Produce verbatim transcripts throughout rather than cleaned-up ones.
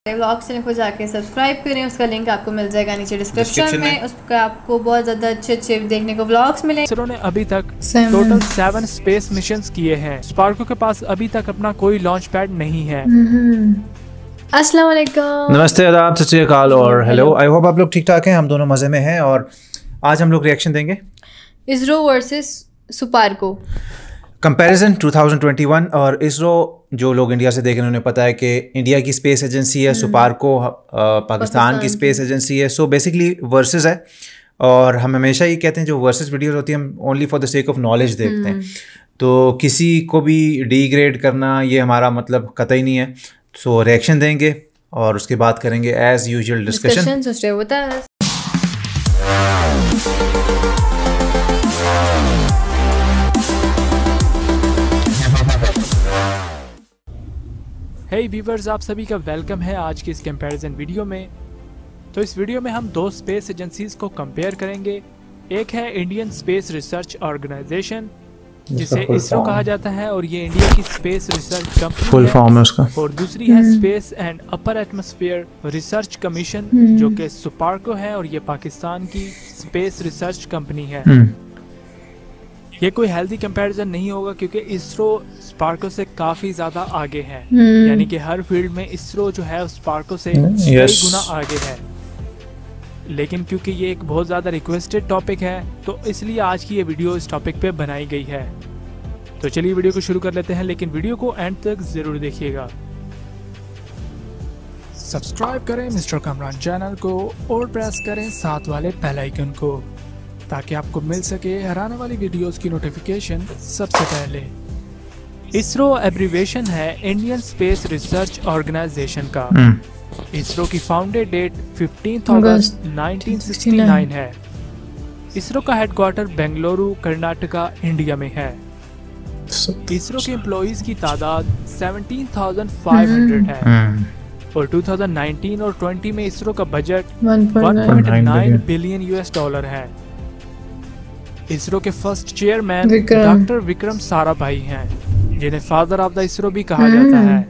Vlog channel को जाके subscribe करें, उसका लिंक आपको मिल जाएगा नीचे डिस्क्रिप्शन में। उसका आपको बहुत ज़्यादा अच्छे अच्छे देखने को व्लॉग्स मिले। इसरो ने अभी तक टोटल सेवन स्पेस मिशंस किए हैं। स्पार्को के पास अभी तक अपना कोई लॉन्च पैड नहीं है। अस्सलाम वालेकुम, नमस्ते, आदाब, सत श्री अकाल और हेलो। आई होप आप लोग ठीक ठाक हैं। हम दोनों मज़े में हैं और आज हम लोग रिएक्शन देंगे ISRO versus SUPARCO comparison two thousand twenty one. और इसरो जो लोग इंडिया से देख रहे हैं उन्हें पता है कि इंडिया की स्पेस एजेंसी है, सुपार्को पाकिस्तान की स्पेस एजेंसी है। सो बेसिकली वर्सेस है और हम हमेशा ही कहते हैं जो वर्सेस वीडियोस होती हैं हम only for the sake of knowledge देखते हैं। तो किसी को भी डिग्रेड करना ये हमारा मतलब कतई नहीं है। सो रिएक्शन देंगे और उसके बाद करेंगे as usual discussion. Hey viewers, आप सभी का वेलकम है आज की इस कंपैरिजन वीडियो में। तो इस वीडियो में हम दो स्पेस एजेंसीज को कंपेयर करेंगे। एक है इंडियन स्पेस रिसर्च ऑर्गेनाइजेशन जिसे इसरो कहा जाता है और ये इंडिया की space research company full form है उसका। और दूसरी है space and upper atmosphere research commission जो कि सुपार्को है और ये पाकिस्तान की स्पेस रिसर्च कंपनी है। ये कोई हेल्दी कंपैरिजन नहीं होगा क्योंकि इसरो स्पार्को से काफी ज्यादा आगे है। यानी कि हर फील्ड में इसरो जो है स्पार्को से कई yes. गुना आगे है। लेकिन क्योंकि ये एक बहुत ज़्यादा रिक्वेस्टेड टॉपिक है तो इसलिए आज की ये वीडियो इस टॉपिक पे बनाई गई है। तो चलिए वीडियो को शुरू कर लेते हैं, लेकिन वीडियो को एंड तक ज़रूर देखिएगा। सब्सक्राइब करें मिस्टर कमरान चैनल को और प्रेस करें साथ वाले बेल आइकन को ताकि आपको मिल सके हर आने वाली वीडियोस की नोटिफिकेशन सबसे पहले। इसरो एब्रीवेशन है इंडियन स्पेस रिसर्च ऑर्गेनाइजेशन का। इसरो की founded date fifteenth August nineteen sixty nine है। इसरो का हेडक्वार्टर बेंगलुरु कर्नाटका इंडिया में है। इसरो के एम्प्लॉइज की तादाद सत्रह हज़ार पाँच सौ है और दो हज़ार उन्नीस और बीस में इसरो का budget one point nine billion US dollar है। इसरो के first chairman doctor Vikram Sarabhai हैं जिन्हें फादर ऑफ द इसरो भी कहा जाता है।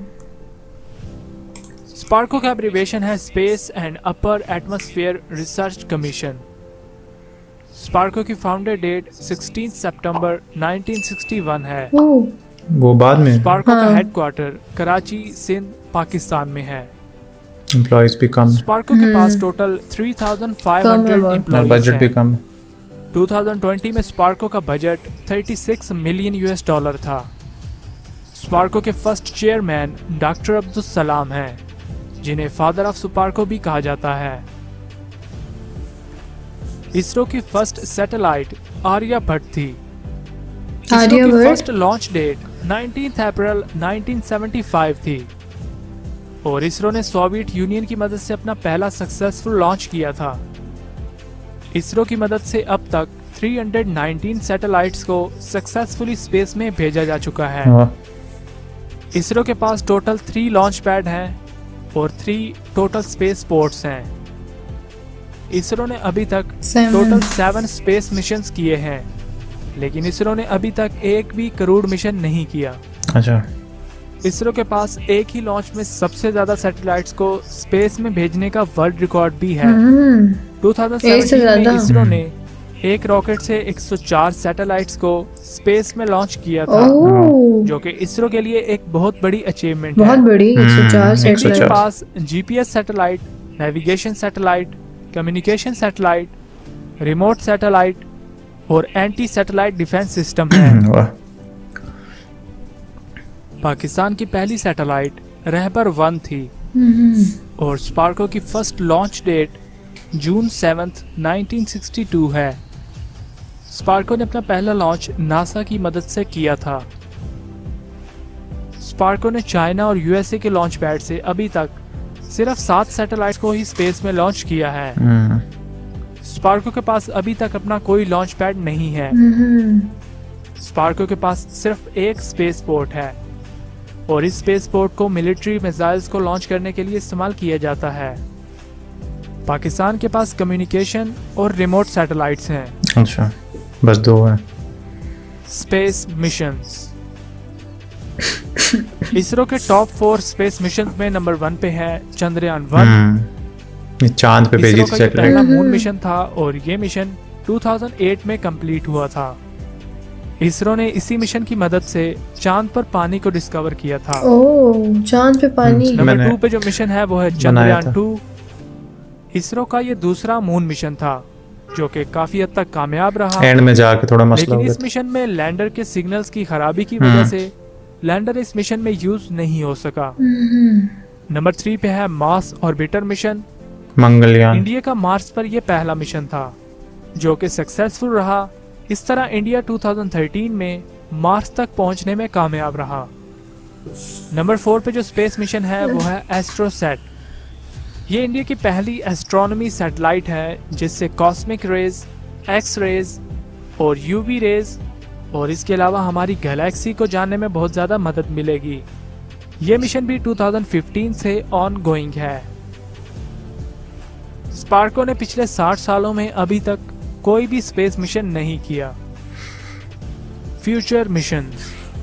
स्पार्को का एब्रीविएशन है space and upper atmosphere research commission. SUPARCO की फाउंडेड डेट सोलह सितंबर नाइनटीन सिक्सटी वन है। वो बाद में स्पार्को का हेडक्वार्टर कराची सिंध पाकिस्तान में है। एम्प्लॉइज भी कम। स्पार्को के पास total three thousand five hundred employees budget भी कम। दो हज़ार बीस में स्पार्को का बजट छत्तीस मिलियन यूएस डॉलर था। स्पार्को के first chairman doctor Abdul Salam हैं जिन्हें फादर ऑफ स्पार्को भी कहा जाता है। इसरो की फर्स्ट सैटेलाइट आर्यभट्ट थी। इसरो की first launch date nineteen April nineteen seventy five थी और इसरो ने सोवियत यूनियन की मदद से अपना पहला सक्सेसफुल लॉन्च किया था। इसरो की मदद से अब तक तीन सौ उन्नीस सैटेलाइट्स को सक्सेसफुली स्पेस में भेजा जा चुका है। इसरो के पास टोटल थ्री लॉन्च पैड हैं और थ्री टोटल स्पेस पोर्ट्स हैं। इसरो ने अभी तक टोटल सेवन स्पेस मिशंस किए हैं, लेकिन इसरो ने अभी तक एक भी करोड़ मिशन नहीं किया। अच्छा। इसरो के पास एक ही लॉन्च में सबसे ज्यादा सैटेलाइट्स को स्पेस में भेजने का वर्ल्ड रिकॉर्ड भी है। दो हज़ार सत्रह में इसरो ने एक रॉकेट से एक सौ चार सैटेलाइट्स को स्पेस में लॉन्च किया था जो कि इसरो के लिए एक बहुत बड़ी अचीवमेंट है। बहुत बड़ी एक सौ चार इसरो के पास GPS satellite, navigation satellite, communication satellite, remote satellite और एंटी सैटेलाइट डिफेंस सिस्टम है। पाकिस्तान की पहली सैटेलाइट रहबर वन थी और स्पार्को की first launch date June seventh nineteen sixty two है। स्पार्को ने अपना पहला लॉन्च नासा की मदद से किया था। स्पार्को ने चाइना और यूएसए के लॉन्च पैड से अभी तक सिर्फ सात सैटेलाइट को ही स्पेस में लॉन्च किया है। स्पार्को के पास अभी तक अपना कोई लॉन्च पैड नहीं है। स्पार्को के पास सिर्फ एक स्पेस पोर्ट है और इस स्पेस पोर्ट को मिलिट्री मिसाइल्स को लॉन्च करने के लिए इस्तेमाल किया जाता है। पाकिस्तान के पास कम्युनिकेशन और रिमोट सैटेलाइट्स हैं। अच्छा, बस दो हैं। स्पेस मिशंस इसरो के टॉप फोर स्पेस मिशन में नंबर वन पे है चंद्रयान वन। ये चांद पे भेजी थी सैटेलाइट। पहला मून मिशन था और ये मिशन दो हज़ार आठ में कंप्लीट हुआ था। इसरो ने इसी मिशन की मदद से चांद पर पानी को डिस्कवर किया था। ओह, चांद पे पानी। नंबर टू पे जो मिशन है वो है चंद्रयान टू। इसरो का ये दूसरा मून मिशन था जो कि काफी हद तक कामयाब रहा। एंड में जाके थोड़ा मसला हो गया। लेकिन इस मिशन में लैंडर के सिग्नल्स की खराबी की वजह से लैंडर इस मिशन में यूज नहीं हो सका। नंबर थ्री पे है Mars orbiter mission, Mangalyaan. India का मार्स पर यह पहला मिशन था जो कि सक्सेसफुल रहा। इस तरह इंडिया दो हज़ार तेरह में मार्स तक पहुंचने में कामयाब रहा। नंबर फोर पे जो स्पेस मिशन है वो है एस्ट्रोसैट। ये इंडिया की पहली एस्ट्रोनॉमी सैटेलाइट है जिससे कॉस्मिक रेज, एक्स रेज और यूवी रेज और इसके अलावा हमारी गैलेक्सी को जानने में बहुत ज़्यादा मदद मिलेगी। ये मिशन भी दो हज़ार पंद्रह से ऑन गोइंग है। स्पार्को ने पिछले साठ सालों में अभी तक कोई भी स्पेस मिशन नहीं किया। Future missions.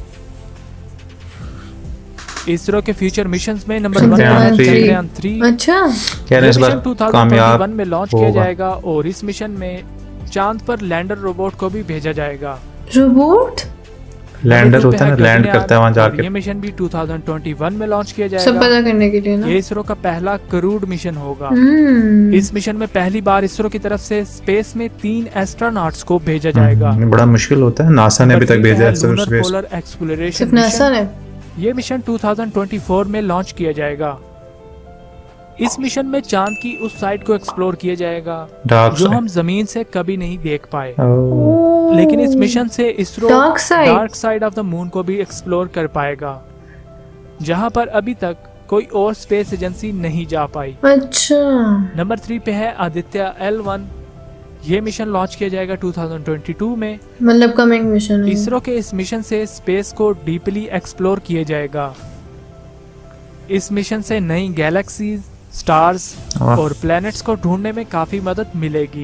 इसरो के फ्यूचर मिशंस में नंबर वन है चंद्रयान थ्री। अच्छा, मिशन दो हज़ार इक्कीस में लॉन्च किया जाएगा और इस मिशन में चांद पर लैंडर रोबोट को भी भेजा जाएगा। रोबोट लैंडर होता है ना, लैंड करता है वहां जाके। ये मिशन भी दो हज़ार इक्कीस में लॉन्च किया जाएगा। सब पता करने के लिए ना। ये इसरो का पहला क्रूड मिशन होगा। इस मिशन में पहली बार इसरो की तरफ से स्पेस में तीन एस्ट्रोनॉट्स को भेजा जाएगा। बड़ा मुश्किल होता है, नासा ने अभी तक भेजा है लूनर पोलर एक्सप्लोरेशन। सिर्फ नासा ने। ये मिशन दो हज़ार चौबीस में लॉन्च किया जाएगा। इस मिशन में चांद की उस साइड को एक्सप्लोर किया जाएगा जो हम जमीन से कभी नहीं देख पाए। लेकिन इस मिशन से ISRO dark side of the moon को भी एक्सप्लोर कर पाएगा जहां पर अभी तक कोई और स्पेस एजेंसी नहीं जा पाई। अच्छा। नंबर थ्री पे है आदित्य एल वन। ये मिशन लॉन्च किया जाएगा दो हज़ार बाईस में, मतलब कमिंग मिशन है। इसरो के इस मिशन से स्पेस को डीपली एक्सप्लोर किया जाएगा। इस मिशन से नई गैलेक्सीज, स्टार्स और प्लैनेट्स को ढूंढने में काफी मदद मिलेगी।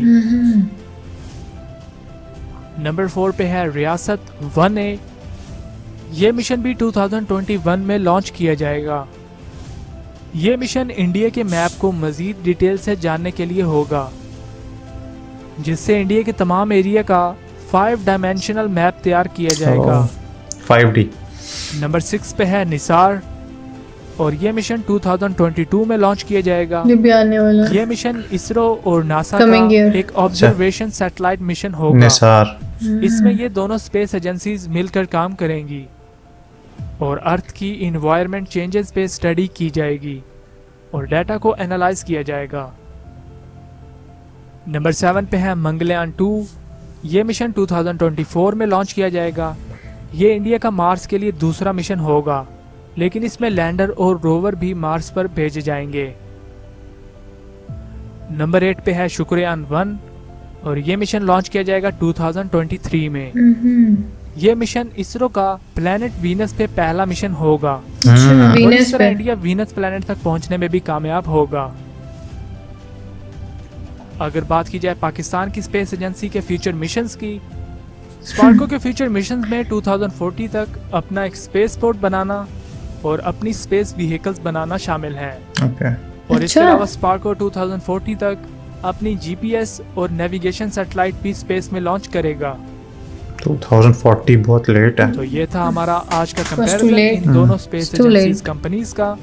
नंबर फोर पे है रियासत वन ए। ये मिशन भी दो हज़ार इक्कीस में लॉन्च किया जाएगा। ये मिशन इंडिया के मैप को मजीद डिटेल से जानने के लिए होगा जिससे इंडिया के तमाम एरिया का फाइव डायमेंशनल मैप तैयार किया जाएगा। Five D. नंबर सिक्स पे है निसार और ये मिशन दो हज़ार बाईस में लॉन्च किया जाएगा। ये भी आने वाला। ये मिशन इसरो और नासा का एक ऑब्जर्वेशन सैटेलाइट मिशन होगा। निसार। इसमें ये दोनों स्पेस एजेंसीज मिलकर काम करेंगी और अर्थ की इन्वायरमेंट चेंजेस पे स्टडी की जाएगी और डाटा को एनालाइज किया जाएगा। नंबर सेवन पे है मंगलयान टू। ये मिशन दो हज़ार चौबीस में लॉन्च किया जाएगा। ये इंडिया का मार्स के लिए दूसरा मिशन होगा लेकिन इसमें लैंडर और रोवर भी मार्स पर भेजे जाएंगे। नंबर एट पे है शुक्रयान वन और ये मिशन लॉन्च किया जाएगा दो हज़ार तेईस में। ये मिशन इसरो का प्लैनेट वीनस पे पहला मिशन होगा और इस तरह इंडिया वीनस प्लैनेट तक पहुंचने में भी कामयाब होगा। अगर बात की जाए पाकिस्तान की स्पेस एजेंसी के फ्यूचर मिशंस की, स्पार्को के फ्यूचर मिशंस में दो हज़ार चालीस तक अपना एक स्पेस पोर्ट बनाना और अपनी स्पेस व्हीकल्स बनाना शामिल है। okay. और अच्छा। इसके अलावा स्पार्को दो हज़ार चालीस तक अपनी जीपीएस और नेविगेशन सैटेलाइट भी स्पेस में लॉन्च करेगा। दो हज़ार चालीस बहुत लेट है। तो ये था हमारा आज का कंपैरिजन इन दोनों स्पेस एजेंसीज कंपनीज का।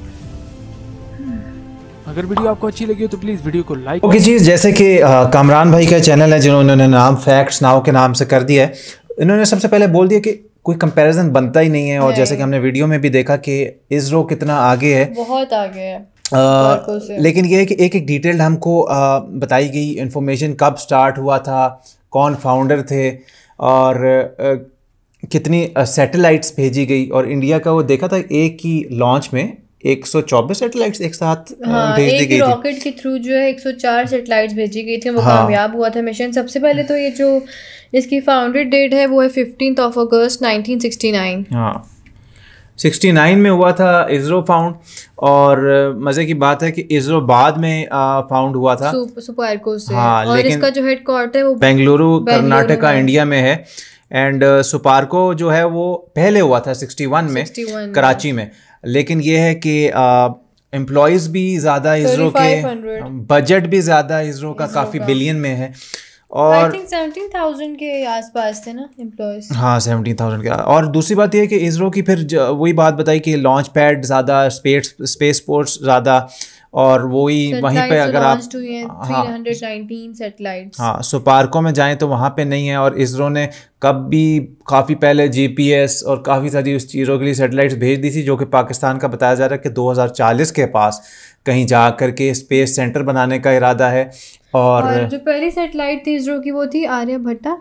अगर वीडियो आपको अच्छी लगी हो तो प्लीज वीडियो को लाइक। ओके जी, जैसे कि कामरान भाई का चैनल है जिन्होंने नाम फैक्ट्स नाउ के नाम से कर दिया है, इन्होंने सबसे पहले बोल दिया कि कोई कंपैरिजन बनता ही नहीं है। और जैसे कि हमने वीडियो में भी देखा कि इसरो कितना आगे है, बहुत आगे है। आ, लेकिन ये है कि एक एक डिटेल्ड हमको आ, बताई गई इन्फॉर्मेशन, कब स्टार्ट हुआ था, कौन फाउंडर थे और आ, कितनी सैटेलाइट्स भेजी गई। और इंडिया का वो देखा था एक ही लॉन्च में एक सौ चौबीस सैटेलाइट्स एक साथ हाँ, भेज दी गई थी। रॉकेट के थ्रू जो है एक सौ चार सैटेलाइट्स भेजी गई थी, वो हाँ, कामयाब हुआ था मिशन। सबसे पहले तो ये जो इसकी फाउंडेड डेट है वो है fifteenth of August nineteen sixty nine. हाँ, सिक्सटी नाइन में हुआ था इसरो फाउंड। और मजे की बात है कि इसरो बाद में फाउंड हुआ था सुपार्को से। हाँ, और इसका जो हेडक्वार्टर है वो बेंगलुरु कर्नाटका इंडिया में है। एंड सुपार्को जो है वो पहले हुआ था इकसठ में कराची में। लेकिन ये है कि एम्प्लॉयज़ भी ज़्यादा इसरो के, बजट भी ज़्यादा इसरो का काफ़ी बिलियन में है, और सेवनटीन थाउजेंड के आसपास थे ना एम्प्लॉयज। हाँ सेवनटीन थाउजेंड के। और दूसरी बात यह है कि इसरो की फिर वही बात बताई कि लॉन्च पैड ज़्यादा, स्पेस स्पेस स्पोर्ट्स ज़्यादा, और वही वहीं पे अगर आप हाँ सैटेलाइट्स हाँ सुपार्को में जाएं तो वहाँ पे नहीं है। और इसरो ने कब भी काफ़ी पहले जीपीएस और काफ़ी सारी उस चीज़ों के लिए सैटेलाइट्स भेज दी थी, जो कि पाकिस्तान का बताया जा रहा है कि दो हज़ार चालीस के पास कहीं जा कर के स्पेस सेंटर बनाने का इरादा है। और, और जो पहली सैटेलाइट थी इसरो की वो थी आर्यभट्टा।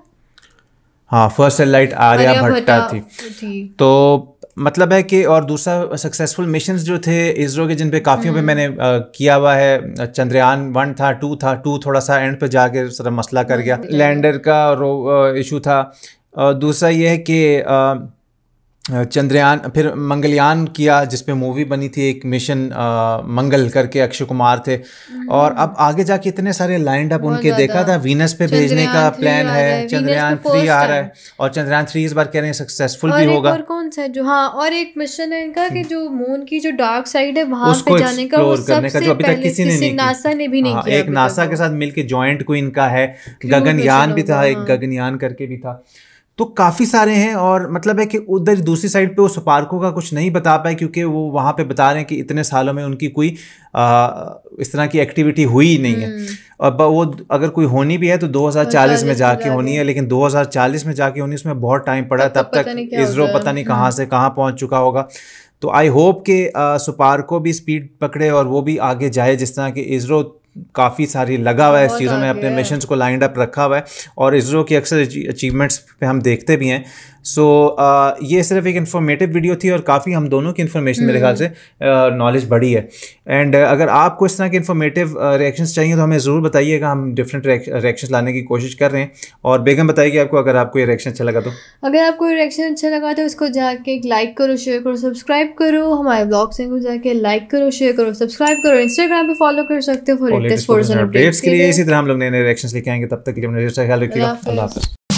हाँ फर्स्ट सैटेलाइट आर्यभट्टा थी, थी। तो मतलब है कि, और दूसरा सक्सेसफुल मिशंस जो थे इसरो के, जिन पे काफ़ियों पे मैंने आ, किया हुआ है, चंद्रयान वन था, टू था, टू थोड़ा सा एंड पे जाके सारा मसला कर गया, लैंडर का इशू था। और दूसरा ये है कि चंद्रयान, फिर मंगलयान किया जिसपे मूवी बनी थी एक, मिशन मंगल करके, अक्षय कुमार थे। और अब आगे जाके इतने सारे लाइंड अप उनके देखा था, वीनस पे भेजने का प्लान है, चंद्रयान थ्री आ रहा है, और चंद्रयान थ्री इस बार कह रहे हैं सक्सेसफुल भी होगा। और कौन सा जो, हाँ और एक मिशन है इनका कि जो मून की जो डार्क साइड है वहां पे जाने का, वो करने का, जो अभी तक किसी ने नहीं, नासा ने भी नहीं किया। एक नासा के साथ मिलके जॉइंट कोई इनका है, गगनयान भी था, एक गगनयान करके भी था। तो काफ़ी सारे हैं, और मतलब है कि उधर दूसरी साइड पे वो सुपार्को का कुछ नहीं बता पाए, क्योंकि वो वहाँ पे बता रहे हैं कि इतने सालों में उनकी कोई आ, इस तरह की एक्टिविटी हुई नहीं है। और वो अगर कोई होनी भी है तो दो हज़ार चालीस में जाके होनी है, लेकिन दो हज़ार चालीस में जाके होनी, उसमें बहुत टाइम पड़ा, तब तक इसरो पता नहीं कहाँ से कहाँ पहुँच चुका होगा। तो आई होप कि सुपार्को भी स्पीड पकड़े और वो भी आगे जाए, जिस तरह कि इसरो काफ़ी सारी लगा हुआ है इस चीज़ों में, अपने मिशंस को लाइंड अप रखा हुआ है, और इसरो की अक्सर अचीवमेंट्स पे हम देखते भी हैं। सो so, uh, ये सिर्फ एक इन्फॉर्मेटिव वीडियो थी, और काफ़ी हम दोनों की इन्फॉर्मेशन मेरे ख्याल से नॉलेज uh, बढ़ी है। एंड uh, अगर आपको इस तरह के इन्फॉर्मेटिव रिएक्शंस चाहिए तो हमें ज़रूर बताइएगा, हम डिफरेंट रिएक्शंस लाने की कोशिश कर रहे हैं। और बेगम बताइए आपको, अगर आपको ये रिएक्शन अच्छा लगा तो, अगर आपको रिएक्शन अच्छा लगा तो उसको जाके लाइक करो, शेयर करो, सब्सक्राइब करो, हमारे ब्लॉग से जाके लाइक करो, शेयर करो, सब्सक्राइब करो, इंस्टाग्राम पे फॉलो कर सकते हो फॉर लेटेस्ट अपडेट्स के लिए। इसी तरह हम लोग नए नए रिएक्शंस लेके आएंगे, तब तक के लिए अपना ख्याल रखिएगा। अल्लाह हाफ़िज़।